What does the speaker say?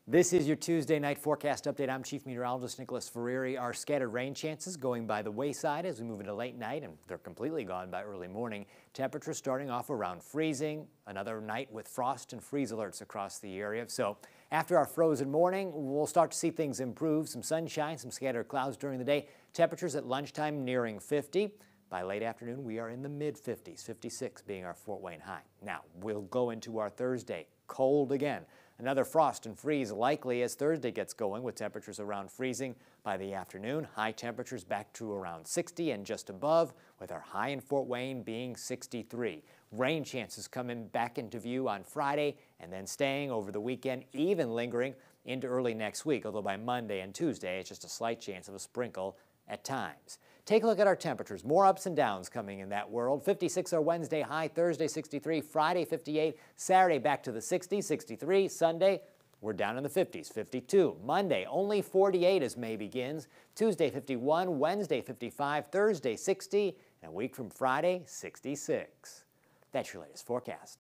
This is your Tuesday night forecast update. I'm Chief Meteorologist Nicholas Ferrieri. Our scattered rain chances going by the wayside as we move into late night, and they're completely gone by early morning. Temperatures starting off around freezing. Another night with frost and freeze alerts across the area. So after our frozen morning, we'll start to see things improve. Some sunshine, some scattered clouds during the day. Temperatures at lunchtime nearing 50. By late afternoon, we are in the mid-50s, 56 being our Fort Wayne high. Now, we'll go into our Thursday. Cold again. Another frost and freeze likely as Thursday gets going with temperatures around freezing by the afternoon. High temperatures back to around 60 and just above, with our high in Fort Wayne being 63. Rain chances coming back into view on Friday and then staying over the weekend, even lingering into early next week, although by Monday and Tuesday it's just a slight chance of a sprinkle at times. Take a look at our temperatures. More ups and downs coming in that world. 56 our Wednesday high, Thursday 63, Friday 58, Saturday back to the 60s, 63, Sunday we're down in the 50s, 52. Monday only 48 as May begins, Tuesday 51, Wednesday 55, Thursday 60, and a week from Friday 66. That's your latest forecast.